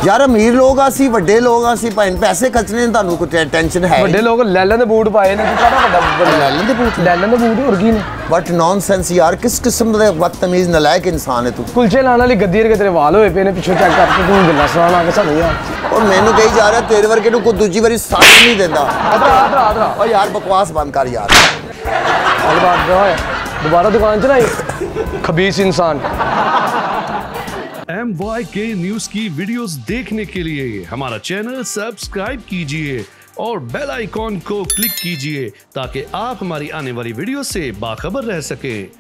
यार अमीर लोग आसी वड्डे लोग आसी भाई पैसे खर्चने तानू कोई टेंशन है वड्डे लोग लैलन दे बूट पाए ने काड़ा वड्डा लैलन दे बूट और की ने बट नॉनसेंस यार किस किस्म दे बदतमीज नालायक इंसान है तू कुलचे लाने वाली गद्दी के तेरे वाल होए पे ने पीछे चेक करके तू गल्ला सुनाना आके सानू यार और मैनू कही जा रहा तेरे वर्गे नू कोई दूजी बारी साथ नहीं देंदा अदरा ओ यार बकवास बंद कर यार दोबारा दुकान च नहीं खबीस इंसान MYK न्यूज़ की वीडियोस देखने के लिए हमारा चैनल सब्सक्राइब कीजिए और बेल आइकॉन को क्लिक कीजिए ताकि आप हमारी आने वाली वीडियो से बाखबर रह सकें।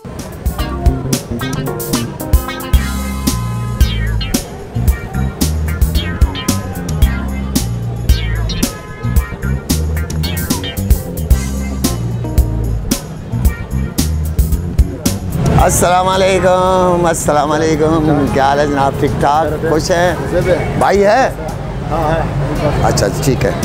अस्सलाम वालेकुम क्या हाल है जनाब ठीक ठाक खुश हैं भाई है हाँ है अच्छा ठीक है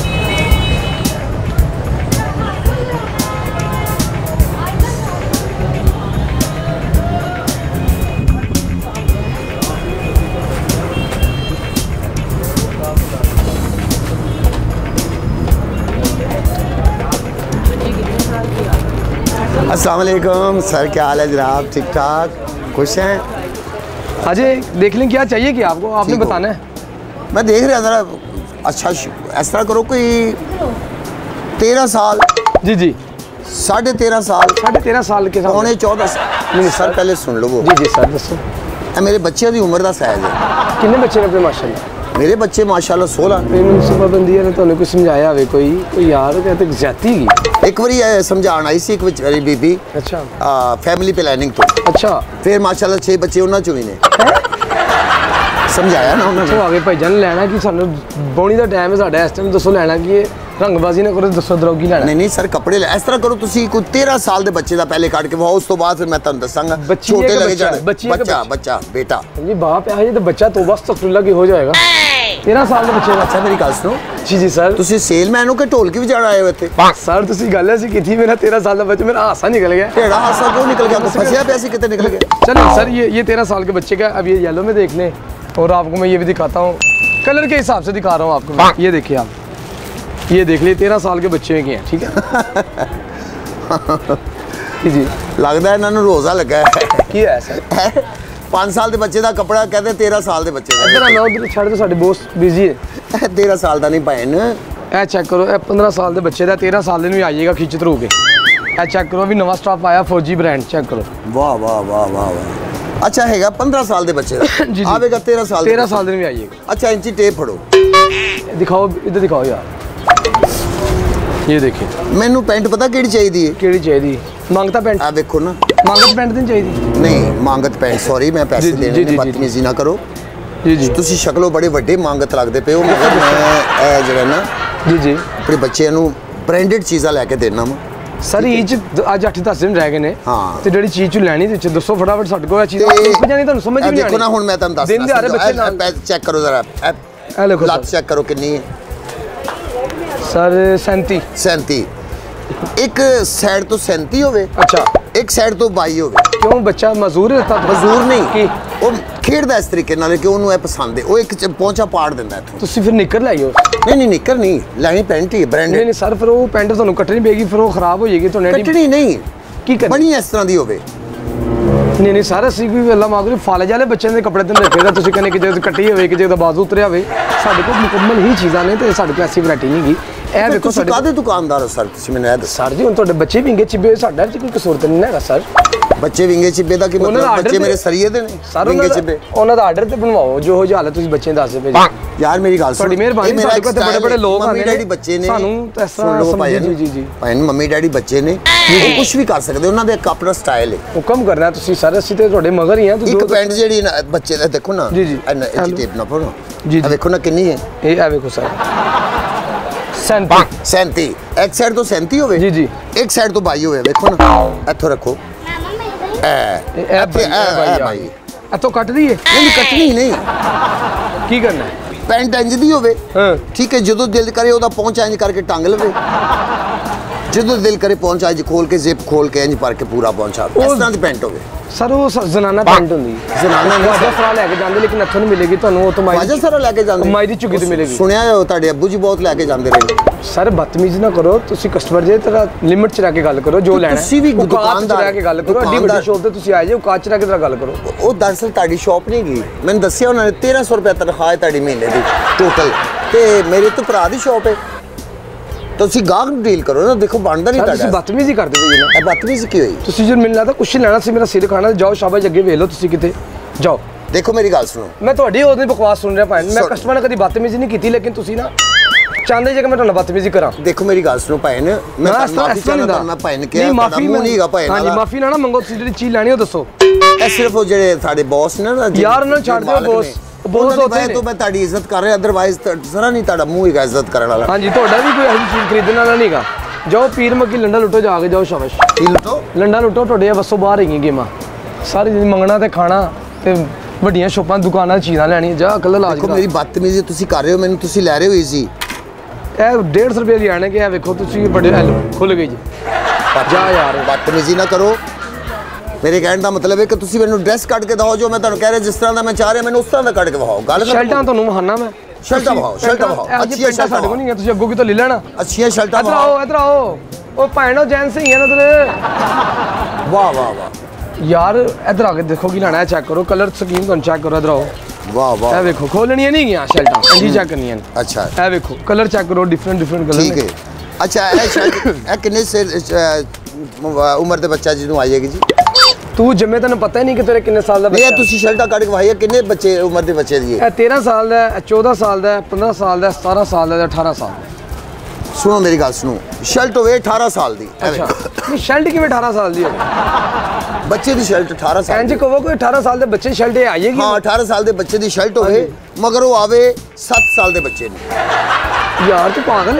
अस्सलाम वालेकुम सर क्या हाल है जनाब ठीक ठाक खुश हैं अजय देख लें क्या चाहिए कि आपको आपने बताना है मैं देख रहा ज़रा अच्छा इस तरह करो कोई 13 साल जी जी 13.5 साल 13.5 साल के पौने 14 साल नहीं सर पहले सुन लो वो जी सर दसो मेरे बच्चे की उम्र का साइज है कितने बच्चे ने अपने माशाल्लाह मेरे बच्चे माशाल्लाह 16 पेमेंट पाबंदी ने तो कुछ समझाया होवे कोई यार कहते ज्यादती की एक बारी समझाना आई सी एक बेचारी बीबी अच्छा फैमिली प्लानिंग तो अच्छा फिर माशाल्लाह 6 बच्चे उन्हां चों ही ने समझाया ना उन्होंने आगे भाईजान लेना कि सानू बौनी दा टाइम है साडा इस टाइम दसो लेना कि रंगबाजी ना करो दसो दरोगी लेना नहीं सर कपड़े इस तरह करो तुसी कोई 13 साल दे बच्चे दा पहले काट के वो उस तो बाद फिर मैं तुहानू दसांगा छोटे लगे जाने बच्चा बेटा जी बाप है ये तो बच्चा तो बस तकल्ला की हो जाएगा 13 साल के बच्चे अच्छा मेरी गल सुनो जी सर तुसी सेलमैन हो के ढोलकी वजाण आए हो इत्थे सर तुसी गल ऐसी की थी मेरा 13 साल का बच्चा मेरा हासा निकल गया टेढ़ा हासा क्यों निकल गया फंसिया पे ऐसे कितने निकल गया चलो सर ये 13 साल के बच्चे का अब ये येलो में देख लें और आपको मैं ये भी दिखाता हूँ कलर के हिसाब से दिखा रहा हूँ आपको ये देखिए आप ये देख लिए 13 साल के बच्चे के हैं ठीक है जी लगता है इन्होंने रोजा लगा है सर 5 साल के बच्चे का कपड़ा कहते 13 साल के बच्चे उधर छड़ दो साडे बॉस बिजी है 13 साल का नहीं भैन ए चेक करो 15 साल के बच्चे का 13 साल भी आइएगा खिच थरू के ए चेक करो अभी नवा स्टॉक आया 4G ब्रांड चेक करो वाह वाह वाह वाह वाह अच्छा है 15 साल के बच्चे का आवेगा 13 साल भी आइएगा अच्छा इंची टेप फड़ो दिखाओ इधर दिखाओ यार ये देखिए मैनू पैंट पता केड़ी चाहिए केड़ी चाहिए मांगता पैंट आ देखो ना मांगत पैंट नहीं चाहिए नहीं मांगत पैंट सॉरी मैं पैसे देने ने बदतमीजी ना करो जी जी तुसी शक्लों बड़े बड़े मांगत लगते पे हो मगर मैं जरा ना जी अपने बच्चे नू ब्रांडेड चीज़ां लेके देना वा सर ये आज 8-10 दिन रह गए ने हाँ ते जेडी चीज लैनी ते दसो फटाफट साडे कोल चीज जानी तुहानू समझ नहीं आनी देखो ना हुन मैं तुहानू दस दिन दिहाड़े बच्चे चेक करो जरा ए देखो लत चेक करो कितनी है सर 37 एक साइड तो 37 होवे अच्छा एक साइड तो 22 होवे क्यों बच्चा मजदूर रहता मजदूर नहीं वो खेडदा इस तरीके नाल कि ओनू ए पसंद है वो एक पहुंचा पाड़ दिंदा है तुसी फिर निकर लाइयो नहीं निकर नहीं लानी पैंट ही ब्रांडेड नहीं सर फिर वो पैंट तुहानू कटनी पेगी फिर वो खराब हो जाएगी तो कटनी नहीं की करनी बनी इस तरह दी होवे नहीं सारा सी भी अल्लाह मागरी फाले जाले बच्चे दे कपड़े ते रखेगा तुसी कने कि जे कट्टी होवे कि जे बाजू उतरिया होवे साडे कोल मुकम्मल ही चीज़ां ने ते साडे कोल ऐसी वैरायटी नहीं गी ए देखो साडे कादे दुकानदार हो सर तुसी मैनू ए सर जी हुन तुहाडे बच्चे विंगे चिब्बे साडा च कोई कसूर ते नहीं हैगा सर बच्चे विंगे चिब्बे दा की मतलब बच्चे मेरे सरिये दे ने विंगे चिब्बे ओना दा आर्डर ते बनवाओ जो हो जाले तुसी बच्चे दस पे यार मेरी गल सुन बड़ी मेहरबानी साडे कोल ते बड़े लोग मम्मी डैडी बच्चे ने सानू ऐसा समझ जी जी भाई मम्मी डैडी बच्चे ने वो कुछ भी कर सकदे उन्हां दे एक अपना स्टाइल है हुकम करना तुसी सर असि ते तुहाडे मगर ही हैं एक पैंट जेडी बच्चे दा देखो ना जी जी टेप ना पड़ो जी देखो ना कितनी है ए आ देखो सर 37 एक साइड तो 37 होवे जी जी एक साइड तो 22 होवे देखो ना इथों रखो भाई तो कट दी है नहीं कटनी नहीं की करना है पैंट इंज दी होवे ठीक है जो दिल करे ओदा पहुंच इंज करके टांग लवे ਜਦੋਂ ਦਿਲ ਕਰੇ ਪਹੁੰਚਾ ਜੀ, ਖੋਲ ਕੇ ਜ਼ਿਪ ਖੋਲ ਕੇ ਇੰਜ ਭਰ ਕੇ ਪੂਰਾ ਪਹੁੰਚਾ। ਇਸ ਤਰ੍ਹਾਂ ਦੀ ਪੈਂਟ ਹੋਵੇ ਸਰ, ਉਹ ਜ਼ਨਾਨਾ ਪੈਂਟ ਹੁੰਦੀ ਜ਼ਨਾਨਾ ਨਹੀਂ ਵਾਜਾ ਸਾਰਾ ਲੈ ਕੇ ਜਾਂਦੇ, ਲੇਕਿਨ ਇੱਥੋਂ ਨਹੀਂ ਮਿਲੇਗੀ ਤੁਹਾਨੂੰ। ਉਹ ਤੋਂ ਵਾਜਾ ਸਾਰਾ ਲੈ ਕੇ ਜਾਂਦੇ, ਮਾਈ ਦੀ ਝੁੱਗੀ ਤੇ ਮਿਲੇਗੀ। ਸੁਣਿਆ ਤੁਹਾਡੇ ਅੱਬੂ ਜੀ ਬਹੁਤ ਲੈ ਕੇ ਜਾਂਦੇ ਰਹੇ। ਸਰ ਬਦਤਮੀਜ਼ੀ ਨਾ ਕਰੋ, ਤੁਸੀਂ ਕਸਟਮਰ ਜੇ ਤਰ੍ਹਾਂ ਲਿਮਿਟ ਚ ਰਹਿ ਕੇ ਗੱਲ ਕਰੋ, ਜੋ ਲੈਣਾ ਤੁਸੀਂ ਵੀ ਦੁਕਾਨਦਾਰ ਰਹਿ ਕੇ ਗੱਲ ਕਰੋ। ਐਡੀ ਵੱਡੀ ਸ਼ੌਪ ਤੇ ਤੁਸੀਂ ਆਏ ਜੇ, ਔਕਾਤ ਚ ਰਹਿ ਕੇ ਗੱਲ ਕਰੋ। ਉਹ ਦਰਅਸਲ ਤੁਹਾਡੀ ਸ਼ੌਪ ਨਹੀਂ ਗਈ, ਮੈਨੂੰ ਦੱਸਿਆ ਉਹਨਾਂ ਨੇ 1300 ਰੁਪਏ ਤਨਖਾਹ ਹੈ ਤੁਹਾਡੀ ਮਹੀਨੇ ਦੀ ਟੋਟਲ, ਤੇ ਮੇਰੇ ਤੋਂ ਭਰਾ ਦੀ ਸ਼ੌਪ ਹੈ। ਤੁਸੀਂ ਗਾਹਕ ਨੂੰ ਡੀਲ ਕਰੋ ਨਾ, ਦੇਖੋ ਬਣਦਾ ਨਹੀਂ ਤੁਸੀਂ ਤੁਹਾਡਾ। ਬਦਤਮੀਜ਼ੀ ਕਰਦੇ ਹੋ ਜੀ ਨਾ। ਇਹ ਬਦਤਮੀਜ਼ੀ ਕੀ ਹੋਈ? ਤੁਸੀਂ ਜੇ ਮੈਨੂੰ ਲੱਗਦਾ ਕੁਛ ਲੈਣਾ ਸੀ, ਮੇਰਾ ਸਿਰ ਖਾਣਾ, ਜਾਓ ਸ਼ਾਬਾਸ਼, ਅੱਗੇ ਵੇਖ ਲਓ ਤੁਸੀਂ ਕਿਤੇ ਜਾਓ। ਦੇਖੋ ਮੇਰੀ ਗੱਲ ਸੁਣੋ, ਮੈਂ ਤੁਹਾਡੀ ਉਹਦੀ ਬਕਵਾਸ ਸੁਣ ਰਿਹਾ ਭਾਈ, ਮੈਂ ਕਸਟਮਰ ਨਾਲ ਕਦੀ ਬਦਤਮੀਜ਼ੀ ਨਹੀਂ ਕੀਤੀ, ਲੇਕਿਨ ਤੁਸੀਂ ਨਾ ਚਾਹੁੰਦੇ ਜੇ ਕਿ ਮੈਂ ਤੁਹਾਨੂੰ ਬਦਤਮੀਜ਼ੀ ਕਰਾਂ। ਦੇਖੋ ਮੇਰੀ ਗੱਲ ਸੁਣੋ ਭੈਣ, ਮੈਂ ਮਾਫੀ ਚਾਹੁੰਦਾ, ਮੈਂ ਭੈਣ ਕਿਹਾ ਮਾਫੀ ਨਹੀਂਗਾ ਭੈਣ। ਹਾਂਜੀ ਮਾਫੀ ਨਾ ਮੰਗੋ, ਤੁਸੀਂ ਜਿਹੜੀ ਚੀਜ਼ ਲੈਣੀ ਉਹ ਦੱਸੋ। ਇਹ ਸਿਰਫ ਉਹ ਜਿਹੜੇ ਸਾਡੇ ਬੌਸ ਨੇ ਨਾ ਯਾਰ, ਉਹਨਾਂ ਨੂੰ ਛੱਡ ਦਿਓ, ਬੌਸ ਹੋਤੇ ਨੇ। ਮੈਂ ਤੁਹਾਡੀ ਇੱਜ਼ਤ ਕਰ ਰਿਹਾ, ਅਦਰਵਾਈਜ਼ ਜ਼ਰਾ ਨਹੀਂ ਤੁਹਾਡਾ ਮੂੰਹ ਹੈਗਾ ਇੱਜ਼ਤ ਕਰਨ ਵਾਲਾ। ਹਾਂਜੀ, ਤੁਹਾਡਾ ਵੀ ਕੋਈ ਐਸੀ ਚੀਜ਼ ਖਰੀਦਣ ਵਾਲਾ ਨਹੀਂਗਾ। ਜਾਓ ਪੀਰ ਮੱਕੀ ਲੰਡਾ ਲੁੱਟੋ, ਜਾ ਕੇ ਜਾਓ ਸ਼ਾਬਾਸ਼। ਕੀ ਲੁੱਟੋ? ਲੰਡਾ ਲੁੱਟੋ, ਤੁਹਾਡੇ ਵੱਸੋਂ ਬਾਹਰ ਹੈਗੀਆਂ ਗੇਮਾਂ ਸਾਰੀ ਦਿਨ ਮੰਗਣਾ ਤੇ ਖਾਣਾ ਤੇ ਵੱਡੀਆਂ ਸ਼ੋਪਾਂ ਦੁਕਾਨਾਂ ਚੀਜ਼ਾਂ ਲੈਣੀਆਂ। ਜਾ ਕੱਲ ਲਾਜ ਦੇਖੋ ਮੇਰੀ ਬਦਤਮੀਜ਼ੀ ਤੁਸੀਂ ਕਰ ਰਹੇ ਹੋ, ਮੈਨੂੰ ਤੁਸੀਂ ਲੈ ਰਹੇ ਹੋ ਈਜ਼ੀ। ਇਹ 150 ਰੁਪਏ ਦੀ ਆਣੇ ਕਿ ਇਹ ਵੇਖੋ ਤੁਸੀਂ ਬੜੇ ਖੁੱਲ ਗਈ ਜੀ। ਜਾ ਯਾਰ, ਬਦਤਮੀਜ਼ੀ ਨਾ ਕਰੋ। ਮੇਰੇ ਕਹਿਣ ਦਾ ਮਤਲਬ ਹੈ ਕਿ ਤੁਸੀਂ ਮੈਨੂੰ ਡਰੈਸ ਕੱਢ ਕੇ ਦਿਓ, ਜੋ ਮੈਂ ਤੁਹਾਨੂੰ ਕਹਿ ਰਿਹਾ, ਜਿਸ ਤਰ੍ਹਾਂ ਦਾ ਮੈਂ ਚਾਹ ਰਿਹਾ ਮੈਨੂੰ ਉਸ ਤਰ੍ਹਾਂ ਦਾ ਕੱਢ ਕੇ ਦਿਖਾਓ। ਗੱਲ ਸ਼ਰਟਾਂ ਤੁਹਾਨੂੰ ਵਹਾਨਾ ਮੈਂ, ਸ਼ਰਟਾਂ ਵਿਖਾਓ, ਸ਼ਰਟਾਂ ਵਿਖਾਓ, ਅੱਛੀਆਂ ਸ਼ਰਟਾਂ ਸਾਡੇ ਕੋਲ ਨਹੀਂ ਹੈ, ਤੁਸੀਂ ਅੱਗੋਂ ਕਿਤੋਂ ਲੈ ਲੈਣਾ। ਅੱਛੀਆਂ ਸ਼ਰਟਾਂ ਇੱਧਰ ਆਓ, ਇੱਧਰ ਆਓ। ਉਹ ਭੈਣੋ ਜੈਂਟਸ ਹੀ ਹਨ ਉਧਰ। ਵਾਹ ਵਾਹ ਵਾਹ ਯਾਰ, ਇੱਧਰ ਆ ਕੇ ਦੇਖੋ ਕੀ ਲੈਣਾ ਹੈ, ਚੈੱਕ ਕਰੋ ਕਲਰ ਸਕੀਮ ਤੁਹਾਨੂੰ ਚੈੱਕ ਕਰੋ। ਇੱਧਰ ਆਓ, ਵਾਹ ਵਾਹ, ਇਹ ਵੇਖੋ ਖੋਲਣੀਆਂ ਨਹੀਂ ਗਈਆਂ ਸ਼ਰਟਾਂ, ਇੰਜੀ ਚੈੱਕ ਕਰਨੀਆਂ। ਅੱਛਾ, ਇਹ ਵੇਖੋ ਕਲਰ ਚੈੱਕ ਕਰੋ, ਡਿਫਰੈਂਟ ਕਲਰ। ਠੀਕ ਹੈ। ਅੱਛਾ, ਇਹ ਸ਼ਰਟ ਇਹ ਕਿੰਨੇ ਉਮਰ ਦੇ ਬੱਚਾ ਜਿਹਨੂੰ ਆ ਜਾਏਗੀ ਜੀ? ਤੂੰ ਜੰਮੇ ਤੈਨੂੰ ਪਤਾ ਹੀ ਨਹੀਂ ਕਿ ਤੇਰੇ ਕਿੰਨੇ ਸਾਲ ਦਾ ਬੱਚਾ ਹੈ। ਤੁਸੀਂ ਸ਼ਰਟਾਂ ਕੱਢ ਕੇ ਵਾਹੀਏ, ਕਿੰਨੇ ਬੱਚੇ ਉਮਰ ਦੇ ਬੱਚੇ ਦੀ ਹੈ? ਇਹ 13 ਸਾਲ ਦਾ ਹੈ, 14 ਸਾਲ ਦਾ ਹੈ, 15 ਸਾਲ ਦਾ ਹੈ, 17 ਸਾਲ ਦਾ ਹੈ, 18 ਸਾਲ ਦਾ। ਸੁਣੋ ਮੇਰੀ ਗੱਲ ਸੁਣੋ, ਸ਼ਰਟ ਹੋਵੇ 18 ਸਾਲ ਦੀ। ਅੱਛਾ, ਨਹੀਂ ਸ਼ਰਟ ਕਿਵੇਂ 18 ਸਾਲ ਦੀ ਹੋਵੇ? ਬੱਚੇ ਦੀ ਸ਼ਰਟ 18 ਸਾਲ ਇੰਜ ਕਹੋ ਕੋਈ 18 ਸਾਲ ਦੇ ਬੱਚੇ ਦੀ ਸ਼ਰਟ ਆਏਗੀ। ਹਾਂ, 18 ਸਾਲ ਦੇ ਬੱਚੇ ਦੀ ਸ਼ਰਟ ਹੋਵੇ, ਮਗਰ ਉਹ ਆਵੇ 7 ਸਾਲ ਦੇ ਬੱਚੇ ਨੂੰ। ਯਾਰ ਤੂੰ ਪਾਗਲ ਹੈ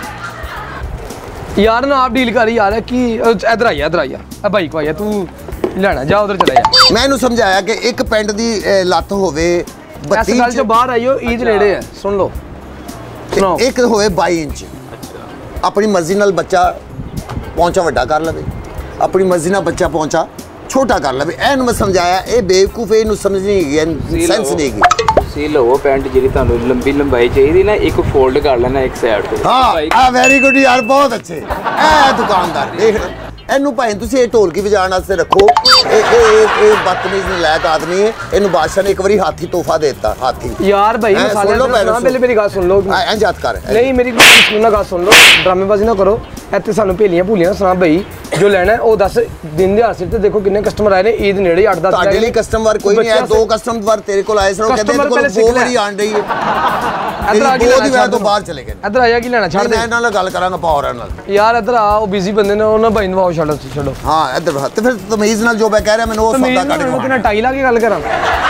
ਯਾਰ, ਨਾ ਆਪ ਡੀਲ ਕਰ ਯਾਰ। ਕੀ ਇਧਰ ਆਇਆ, ਇਧਰ ਆਇਆ, ਆ ਭਾਈ ਕੋ ਆਇਆ, ਤੂੰ ਲੈਣਾ ਜਾ ਉਧਰ ਚਲਾ ਜਾ। ਮੈਂ ਇਹਨੂੰ ਸਮਝਾਇਆ ਕਿ ਇੱਕ ਪੈਂਟ ਦੀ ਲੱਤ ਹੋਵੇ 32 ਇਸ ਗੱਲ ਚੋਂ ਬਾਹਰ ਆਇਓ, ਈਦ ਨੇੜੇ ਹੈ, ਸੁਣ ਲਓ, ਸੁਣਾਓ। ਇੱਕ ਹੋਵੇ 22 ਇੰਚ। ਆਪਣੀ ਮਰਜ਼ੀ ਨਾਲ ਬੱਚਾ ਪਹੁੰਚਾ ਵੱਡਾ ਕਰ ਲਵੇ, ਆਪਣੀ ਮਰਜ਼ੀ ਨਾਲ ਬੱਚਾ ਪਹੁੰਚਾ ਛੋਟਾ ਕਰ ਲਵੇ। ਇਹਨੂੰ ਮੈਂ ਸਮਝਾਇਆ, ਇਹ ਬੇਵਕੂਫ, ਇਹਨੂੰ ਸਮਝ ਨਹੀਂ ਹੈਗੀ, ਸੈਂਸ ਨਹੀਂ ਹੈਗੀ। ਸੀ ਲਓ ਪੈਂਟ ਜਿਹੜੀ ਤੁਹਾਨੂੰ ਲੰਬੀ ਲੰਬਾਈ ਚਾਹੀਦੀ ਨਾ, ਇੱਕ ਫੋਲਡ ਕਰ ਲੈਣਾ ਇੱਕ ਸਾਈਡ ਤੇ। ਹਾਂ, ਆ ਵੈਰੀ ਗੁੱਡ ਯਾਰ, ਬਹੁਤ ਅੱਛੇ। ਇਹ ਦੁਕਾਨਦਾਰ ਦੇਖ, ਇਹਨੂੰ ਭਾਈ ਤੁਸੀਂ ਇਹ ਢੋਲਕੀ ਵਜਾਉਣ ਵਾਸਤੇ ਰੱਖੋ। ਇਹ ਬਦਤਮੀਜ਼ ਨਲਾਇਕ ਆਦਮੀ ਹੈ, ਇਹਨੂੰ ਬਾਦਸ਼ਾਹ ਨੇ ਇੱਕ ਵਾਰੀ ਹਾਥੀ ਤੋਹਫਾ ਦੇ ਦਿੱਤਾ। ਹਾਥੀ ਯਾਰ ਭਾਈ ਮਸਾਲੇ ਨਾ, ਪਹਿਲੇ ਮੇਰੀ ਗੱਲ ਸੁਣ ਲਓ। ਇੰਜ ਹੱਥ ਕਰ, ਨਹੀਂ ਮੇਰੀ ਗੱਲ ਸੁਣ ਲਓ, ਡਰਾਮੇਬਾਜ਼ੀ ਨਾ ਕਰੋ। ਇੱਥੇ ਸਾਨੂੰ ਭੇਲੀਆਂ ਭੂਲੀਆਂ ਸੁਣਾ ਬਈ, ਜੋ ਲੈਣਾ ਉਹ ਦੱਸ। ਦਿਨ ਦੇ ਹਾਸਿਲ ਤੇ ਦੇਖੋ ਕਿੰਨੇ ਕਸਟਮਰ ਆਏ ਨੇ, ਈਦ ਨੇੜੇ 8-10। ਤੁਹਾਡੇ ਲਈ ਕਸਟਮਰ ਕੋਈ ਨਹੀਂ ਆਇਆ, 2 ਕਸਟਮਰ ਤੇਰੇ ਕੋਲ ਆਏ ਸਨ, ਉਹ ਕਹਿੰਦੇ ਕੋਲ 2 ਵਾਰੀ ਆਣ ਰਹੀ ਹੈ। ਇੱਧਰ ਆ ਕੇ ਦੋ ਦੀ ਵਜ੍ਹਾ ਤੋਂ ਬਾਹਰ ਚਲੇ ਗਏ। ਇੱਧਰ ਆਇਆ ਕੀ ਲੈਣਾ, ਛੱਡ ਦੇ। ਮੈਂ ਨਾਲ ਗੱਲ ਕਰਾਂਗਾ ਪਾਵਰ ਨਾਲ। ਯਾਰ ਇੱਧਰ ਆ, ਉਹ ਬਿਜ਼ੀ ਬੰਦੇ ਨੇ, ਉਹਨਾਂ ਭਾਈ ਨੂੰ ਛੱਡੋ ਛੱਡੋ। ਹਾਂ ਇੱਧਰ ਤੇ ਫਿਰ ਤਮੀਜ਼ ਨਾਲ ਜੋ ਮੈਂ ਕਹਿ ਰਿਹਾ ਮੈਨੂੰ ਉਹ ਸੌਦਾ ਕੱਢ ਕੇ ਕਿੰਨਾ ਟਾਈ ਲਾ ਕੇ ਗੱਲ ਕਰਾਂ।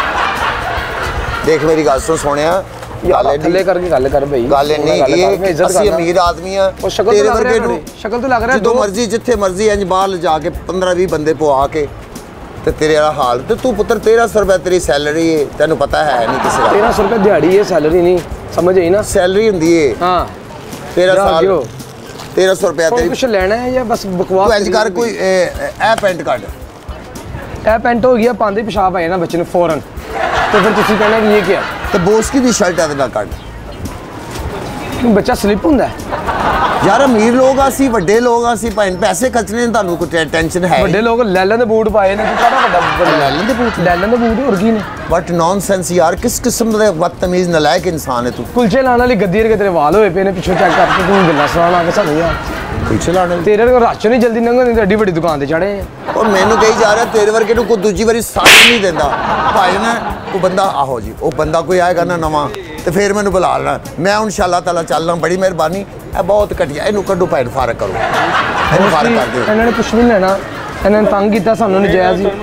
ਦੇਖ ਮੇਰੀ ਗੱਲ ਸੁਣ ਸੋਹਣਿਆ, ਯਾਰ ਥੱਲੇ ਕਰਕੇ ਗੱਲ ਕਰ ਬਈ। ਗੱਲ ਨਹੀਂ ਹੈਗੀ, ਅਸੀਂ ਅਮੀਰ ਆਦਮੀ ਆ, ਤੇਰੇ ਵਰਗੇ ਨੂੰ ਸ਼ਕਲ ਤੋਂ ਲੱਗ ਰਿਹਾ ਜਦੋਂ ਮਰਜ਼ੀ ਜਿੱਥੇ ਮਰਜ਼ੀ ਇੰਜ ਬਾਹਰ ਲਿਜਾ ਕੇ 15-20 ਬੰਦੇ ਪਵਾ ਕੇ ਤੇ ਤੇਰੇ ਵਾਲਾ ਹਾਲ। ਤੇ ਤੂੰ ਪੁੱਤਰ 1300 ਰੁਪਏ ਤੇਰੀ ਸੈਲਰੀ ਹੈ, ਤੈਨੂੰ ਪਤਾ ਹੈ ਨਹੀਂ ਕਿਸੇ ਦਾ। 1300 ਰੁਪਏ ਦਿਹਾੜੀ ਹੈ, ਸੈਲਰੀ ਨਹੀਂ, ਸਮਝ ਆਈ ਨਾ। ਸੈਲਰੀ ਹੁੰਦੀ ਹੈ। ਹਾਂ 13 ਸਾਲ 1300 ਰੁਪਏ ਤੇਰੀ। ਕੁਛ ਲੈਣਾ ਹੈ ਜਾਂ ਬਸ ਬਕਵਾਸ? ਤੂੰ ਇੰਜ ਕਰ, ਕੋਈ ਇਹ ਪੈਂਟ ਕੱਢ। ਇਹ ਪੈਂਟ ਹੋ ਗਿਆ, ਪਾਉਂਦੇ ਪਿਸ਼ਾਬ ਆਇਆ ਨਾ ਬੱਚੇ ਨੂੰ ਫੌਰਨ, ਤੇ ਫਿਰ ਤੁਸੀਂ ਕਹਿਣਾ ਕਿ ਇਹ ਕੀ ਹੈ? ਤੇ ਬੋਸਕੀ ਦੀ ਸ਼ਰਟ ਇਹਦੇ ਨਾਲ ਕੱਢ। ਬੱਚਾ ਸਲਿੱਪ ਹੁੰਦਾ ਯਾਰ, ਅਮੀਰ ਲੋਕ ਆ ਅਸੀਂ, ਵੱਡੇ ਲੋਕ ਆ ਅਸੀਂ, ਪੈਸੇ ਖਰਚਣੇ ਤੁਹਾਨੂੰ ਕੋਈ ਟੈਨਸ਼ਨ ਹੈ? ਵੱਡੇ ਲੋਕ ਲੈਲਨ ਦੇ ਬੂਟ ਪਾਏ ਨੇ, ਤੂੰ ਕਾਹਦਾ ਵੱਡਾ? ਲੈਲਨ ਦੇ ਬੂਟ? ਲੈਲਨ ਦੇ ਬੂਟ ਹੋਰ ਕੀ ਨੇ? ਬਟ ਨੌਨਸੈਂਸ ਯਾਰ, ਕਿਸ ਕਿਸਮ ਦਾ ਬਦਤਮੀਜ਼ ਨਲਾਇਕ ਇਨਸਾਨ ਹੈ ਤੂੰ। ਕੁਲਚੇ ਲਾਣ ਵਾਲੀ ਗੱਦੀ ਰਕੇ ਤੇਰੇ ਵਾਲ ਹੋਏ ਪਏ ਨੇ, ਪਿੱਛੋਂ ਚੈੱਕ ਕਰਕੇ ਤੂੰ ਗੱਲਾਂ ਸੁਣਾਉਣ ਆ ਕੇ ਸਾਨੂੰ ਯਾਰ। ਕੁਲਚੇ ਲਾਣੇ ਤੇਰੇ ਕੋਲ ਰਾਸ਼ਨ ਨਹੀਂ ਜਲਦੀ ਲੰਘਣ ਦੀ, ਐਡੀ ਵੱਡੀ ਦੁਕਾਨ ਤੇ ਚੜੇ ਆ। ਔਰ ਮੈਨੂੰ ਕਹੀ ਜਾ ਰਿਹਾ ਤੇਰੇ ਵਰਗੇ ਨੂੰ ਕੋਈ ਦੂਜੀ ਵਾਰੀ ਸਾਥ ਨਹੀਂ ਦਿੰਦਾ ਭਾਈ ਨਾ। ਉਹ ਬੰਦਾ ਆਹੋ ਜੀ, ਉਹ ਬੰਦਾ ਕੋਈ ਆਏਗਾ ਨਾ ਨਵਾਂ ਤੇ ਫਿਰ ਮੈਨੂੰ ਬੁਲਾ ਲੈਣਾ। ਮੈਂ ਇਨਸ਼ਾਅੱਲਾ ਤਾਲਾ ਚੱਲਣਾ, ਬੜੀ ਮਿਹਰਬਾਨੀ। ਇਹ ਬਹੁਤ ਘਟੀਆ, ਇਹਨੂੰ ਕੱਢੋ ਭਾਈ, ਫਰਕ ਕਰੋ, ਇਹਨੂੰ ਫਰਕ ਕਰ ਦਿਓ। ਇਹਨਾਂ ਨੇ ਕੁਛ ਨਹੀਂ ਲੈਣਾ, ਇਹਨਾਂ ਨੇ ਤੰਗ ਕੀਤਾ ਸਾਨੂੰ ਨਜਾਇਜ਼ ਹੀ।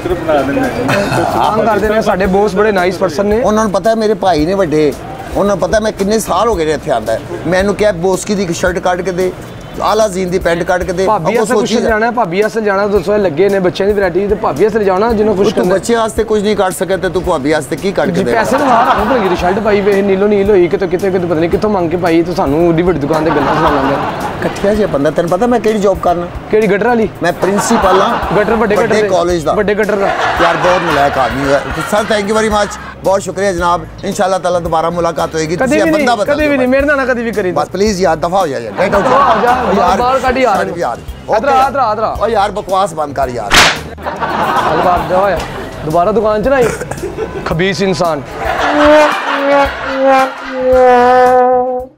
ਤੰਗ ਕਰਦੇ ਨੇ, ਸਾਡੇ ਬੌਸ ਬੜੇ ਨਾਈਸ ਪਰਸਨ ਨੇ। ਉਹਨਾਂ ਨੂੰ ਪਤਾ ਮੇਰੇ ਭਾਈ ਨੇ ਵੱਡੇ, ਉਹਨਾਂ ਨੂੰ ਪਤਾ ਮੈਂ ਕਿੰਨੇ ਸਾਲ ਹੋ ਗਏ ਨੇ ਇੱਥੇ ਆਂਦਾ। ਮੈਨੂੰ ਕਿਹਾ ਬੋਸਕੀ ਦੀ ਇੱਕ ਸ਼ਰਟ ਕੱਢ ਕੇ ਦੇ, ਆਲਾ ਜ਼ੀਨ ਦੀ ਪੈਂਟ ਕੱਢ ਕੇ ਦੇ ਭਾਬੀ ਅੱਗੋਂ ਅਸਲ ਕੁਛ ਸੋਚੀ ਜਾਣਾ ਭਾਬੀ ਅਸਲ ਜਾਣਾ ਦੱਸੋ ਲੱਗੇ ਨੇ ਬੱਚਿਆਂ ਦੀ ਵੈਰਾਈਟੀ ਤੇ ਭਾਬੀ ਅਸਲ ਜਾਣਾ ਜਿਹਨੂੰ ਕੁਛ ਤੂੰ ਕਰਨਾ ਬੱਚੇ ਵਾਸਤੇ ਕੁਝ ਨਹੀਂ ਕੱਢ ਸਕਿਆ ਤੇ ਤੂੰ ਭਾਬੀ ਵਾਸਤੇ ਕੀ ਕੱਢ ਕੇ ਜੀ ਦੇ ਪੈਸੇ ਤਾਂ ਬਾਹਰ ਆਉਂ ਭਲਗੀ ਦੀ ਸ਼ਰਟ ਪਾਈ ਵੇ ਨੀਲੋ ਨੀਲ ਹੋਈ ਕਿਤੇ ਪਤਾ ਨਹੀਂ ਕਿੱਥੋਂ ਮੰਗ ਕੇ ਪਾਈ ਤੇ ਸਾਨੂੰ ਓਡੀ ਵੱਡੀ ਦੁਕਾਨ ਤੇ ਗੱਲਾਂ ਸੁਣਾਉਂਦੇ ਇਕੱਠਿਆ ਜਿਹਾ ਬੰਦਾ ਤੈਨੂੰ ਪਤਾ ਮੈਂ ਕਿਹੜੀ ਜੌਬ ਕਰਨਾ ਕਿਹੜੀ ਗਟਰ ਵਾਲੀ ਮੈਂ ਪ੍ਰਿੰਸੀਪਲ ਹਾਂ ਗਟਰ ਵੱਡੇ ਗਟਰ ਕਾਲਜ ਦਾ ਵੱਡੇ ਗਟਰ ਦਾ यार बहुत नलायक आदमी है sir thank you very much बहुत शुक्रिया जनाब इंशाल्लाह ताला दोबारा मुलाकात होगी कभी भी नहीं कभी भी नहीं मेरे ना कभी भी करी बस प्लीज यार दफा हो जा गेट आउट हो जा बाहर काट यार इधर ओ यार बकवास बंद कर यार अलबार जाओ यार दोबारा दुकान च ना आई खबीस इंसान